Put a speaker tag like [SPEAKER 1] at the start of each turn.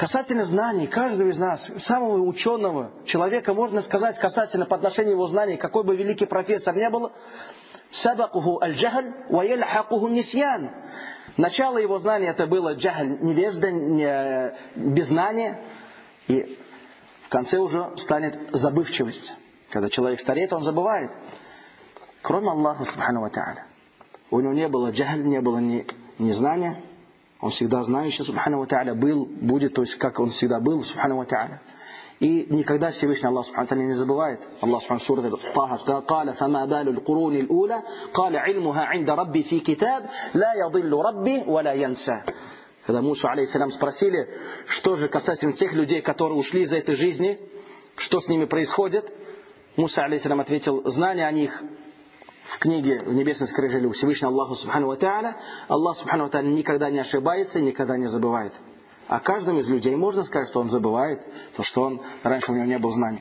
[SPEAKER 1] Касательно знаний, каждого из нас, самого ученого человека, можно сказать касательно по отношению его знаний, какой бы великий профессор не был, «Сабакуху аль-джахаль, ва яльхакуху нисьян». Начало его знания это было джахаль, невежда, беззнание. И в конце уже станет забывчивость. Когда человек стареет, он забывает. Кроме Аллаха, субхану ва тааля. У него не было джахаль, не было незнания. Он всегда знающий, субхану ва тааля, был, будет, то есть как он всегда был, субхану ва тааля. И никогда Всевышний Аллах субхану ва тааля не забывает. Аллах субхану сура Таха сказал: «Каля фама балу л-куруни л-ула, каля ильмуха инда рабби фи китаб, ла ядиллу рабби, ва ла янса». Когда Мусу алейхиссалям спросили, что же касательно тех людей, которые ушли из этой жизни, что с ними происходит, Муса алейхиссалям ответил: знание о них в книге в небесной скрижали у Всевышнего Аллаха субхану ва тааля. Аллах субхану ва тааля никогда не ошибается и никогда не забывает. А каждому из людей можно сказать, что он забывает, то что он раньше у него не было знаний.